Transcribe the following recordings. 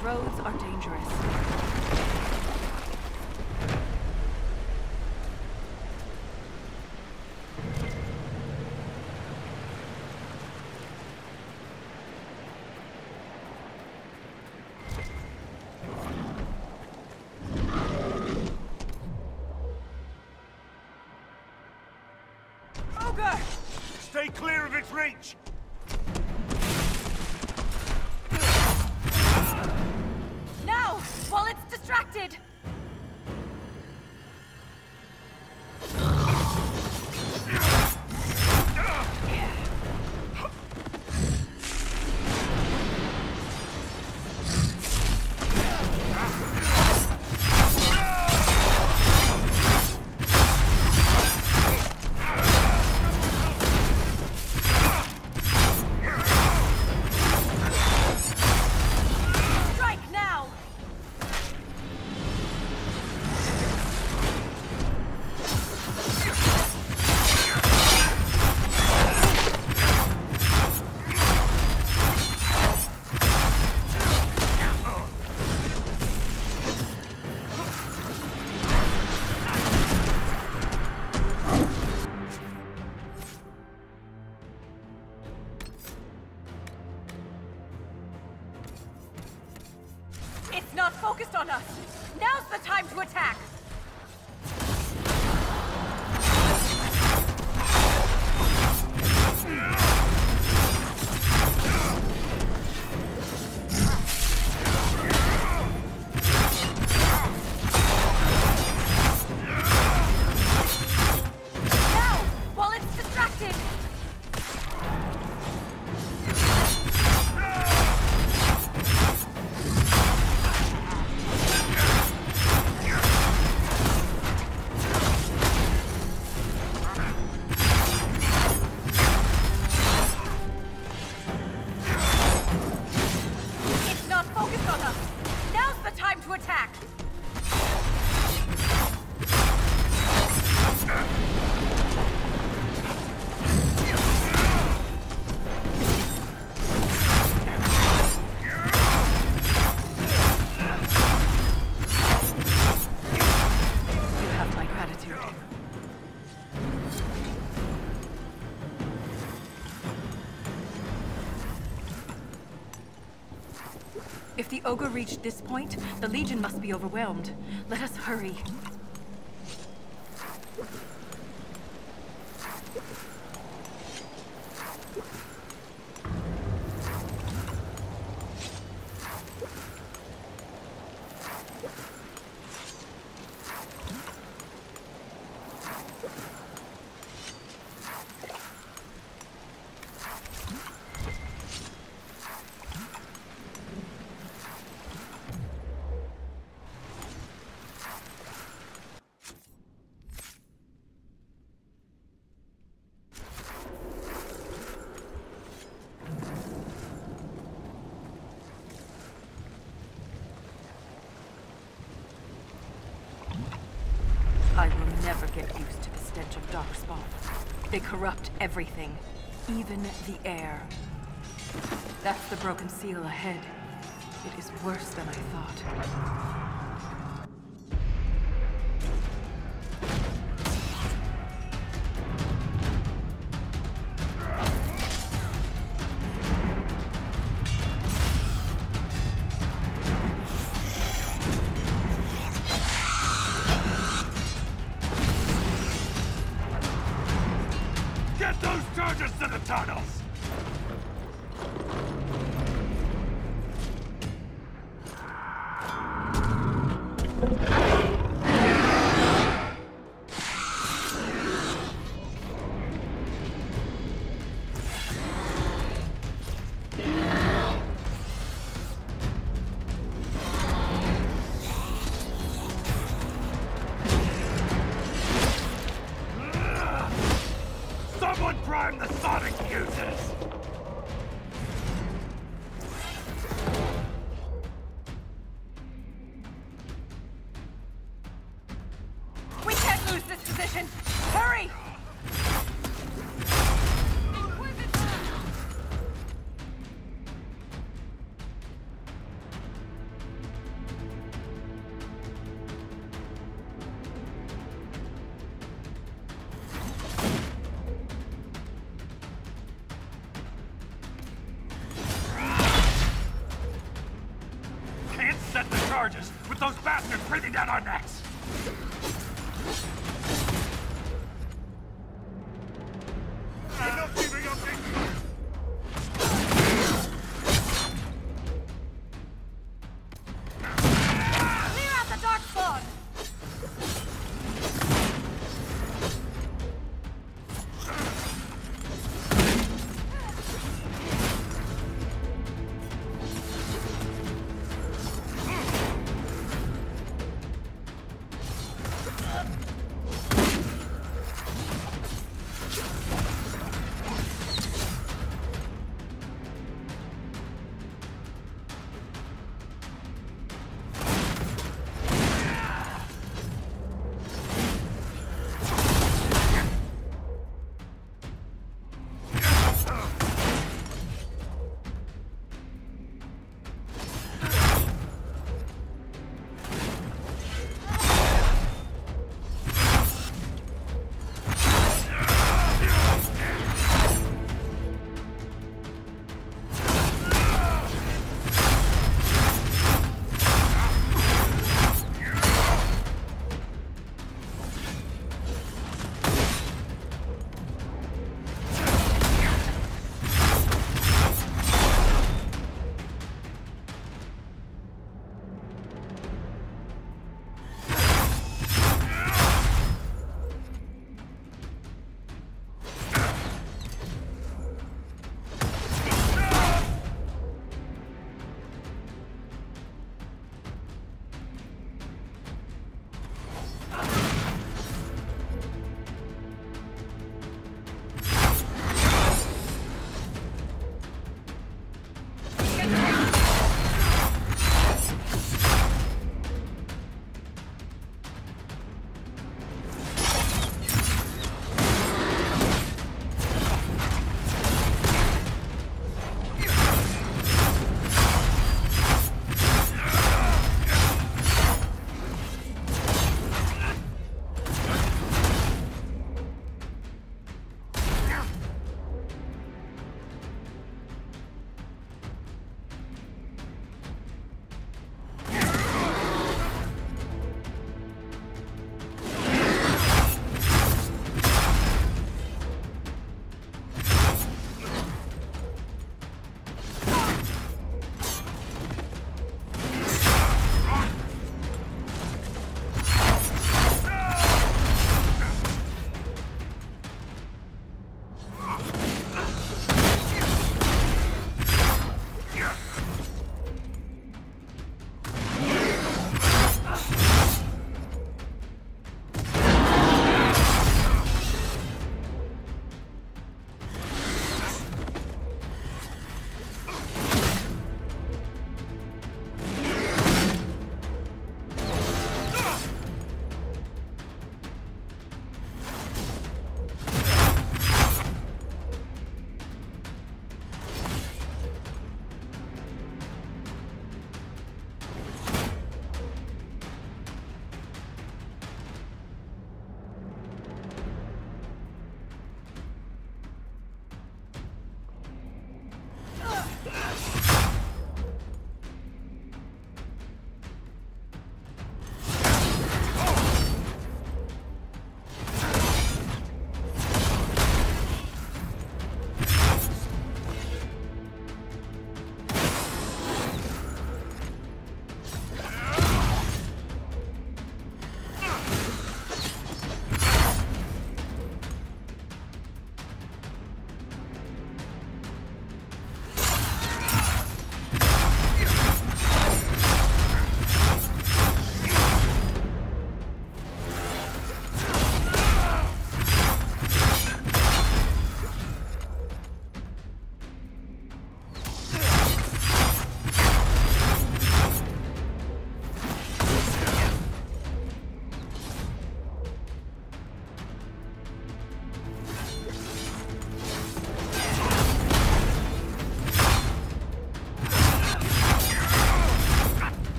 roads are dangerous. Ogre! Stay clear of its reach! Now, while it's distracted! It's not focused on us! Now's the time to attack! Now, while it's distracted! It's not focused on us! Now's the time to attack! You have my gratitude. If the ogre reached this point, the Legion must be overwhelmed. Let us hurry. I will never get used to the stench of Darkspawn. They corrupt everything, even the air. That's the broken seal ahead. It is worse than I thought. Get those charges to the tunnels! Someone prime the sonic fuses! We can't lose this position! Hurry!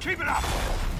Keep it up!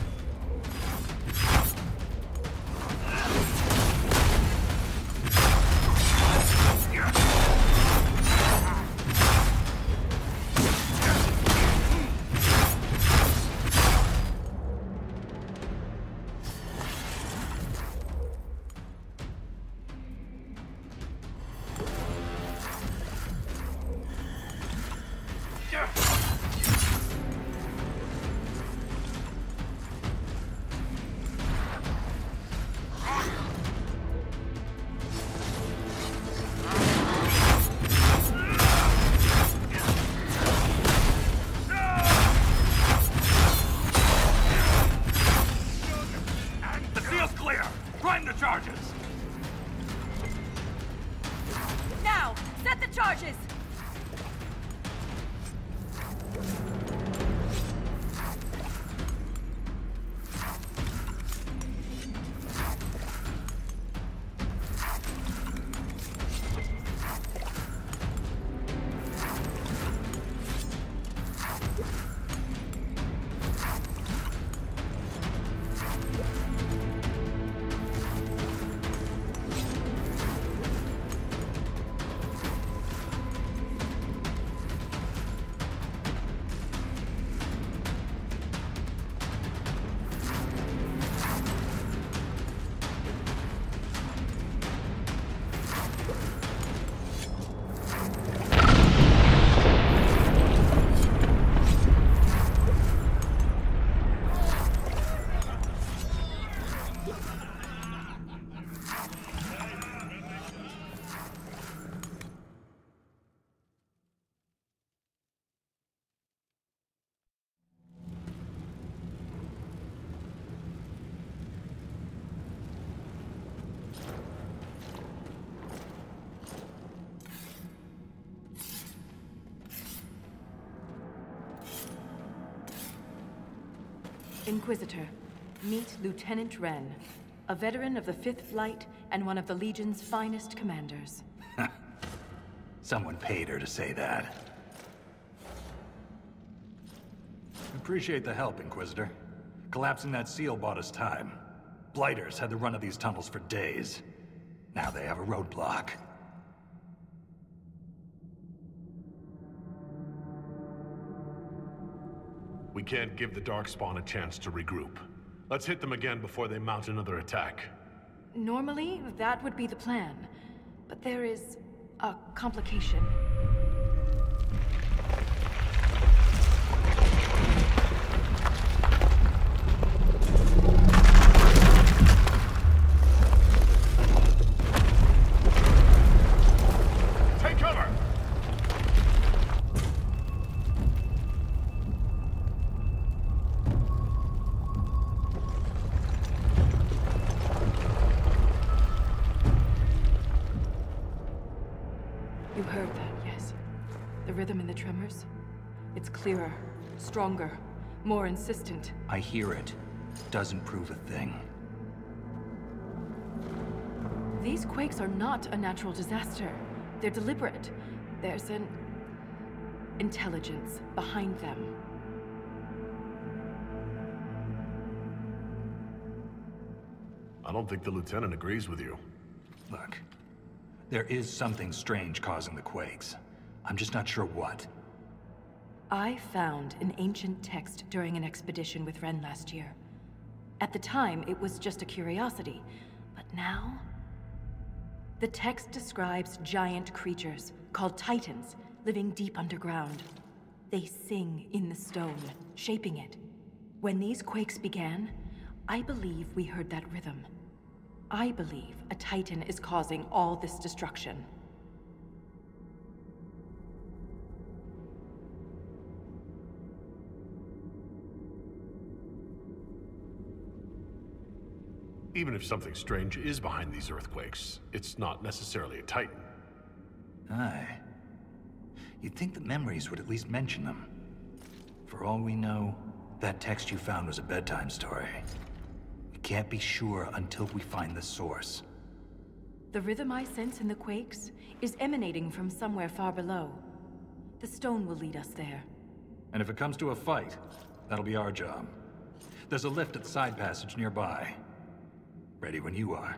Now, set the charges! Inquisitor, meet Lieutenant Wren, a veteran of the 5th Flight and one of the Legion's finest commanders. Someone paid her to say that. Appreciate the help, Inquisitor. Collapsing that seal bought us time. Blighters had the run of these tunnels for days. Now they have a roadblock. We can't give the Darkspawn a chance to regroup. Let's hit them again before they mount another attack. Normally, that would be the plan. But there is a complication. Take cover! You heard that, yes? The rhythm in the tremors? It's clearer, stronger, more insistent. I hear it. Doesn't prove a thing. These quakes are not a natural disaster. They're deliberate. There's an intelligence behind them. I don't think the Lieutenant agrees with you. Look, there is something strange causing the quakes. I'm just not sure what. I found an ancient text during an expedition with Wren last year. At the time, it was just a curiosity. But now? The text describes giant creatures, called Titans, living deep underground. They sing in the stone, shaping it. When these quakes began, I believe we heard that rhythm. I believe a Titan is causing all this destruction. Even if something strange is behind these earthquakes, it's not necessarily a Titan. Aye. You'd think the memories would at least mention them. For all we know, that text you found was a bedtime story. We can't be sure until we find the source. The rhythm I sense in the quakes is emanating from somewhere far below. The stone will lead us there. And if it comes to a fight, that'll be our job. There's a lift at the side passage nearby. Ready when you are.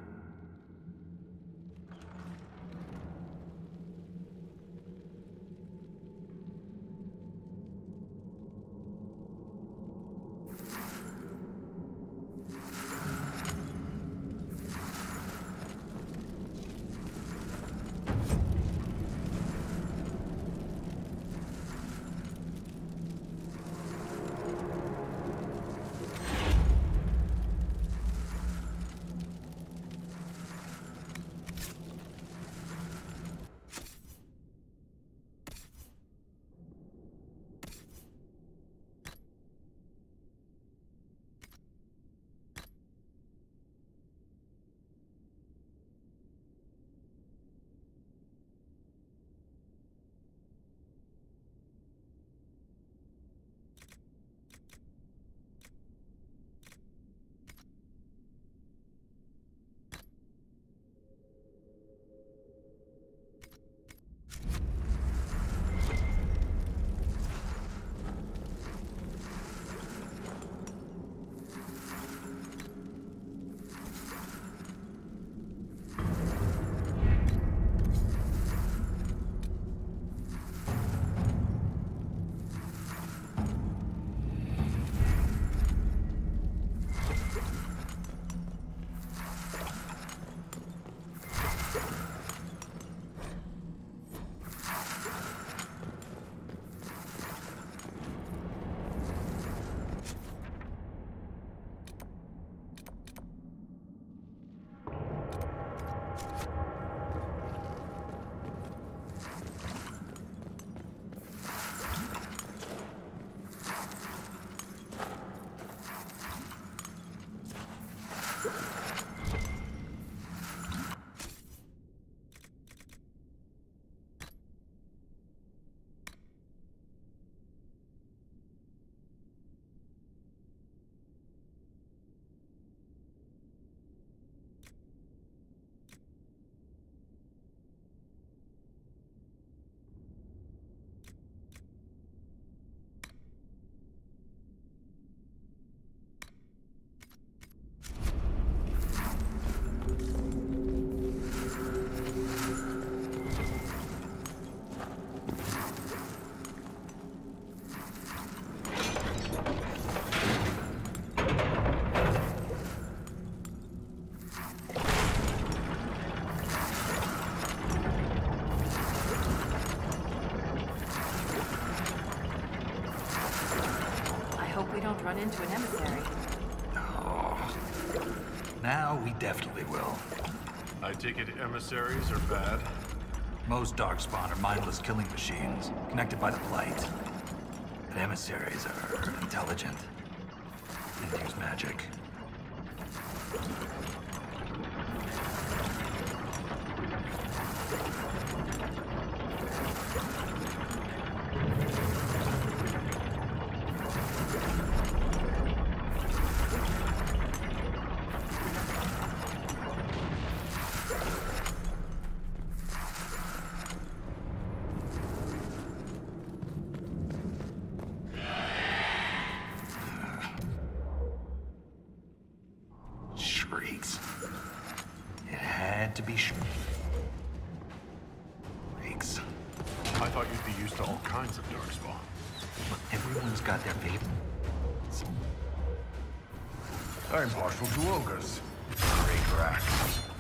Run into an emissary. Oh. Now we definitely will. I take it emissaries are bad? Most Darkspawn are mindless killing machines, connected by the Blight. But emissaries are intelligent and use magic. Shrieks. It had to be shrieks. I thought you'd be used to all kinds of Darkspawn. But everyone's got their favorites. I'm partial to ogres. Great rack.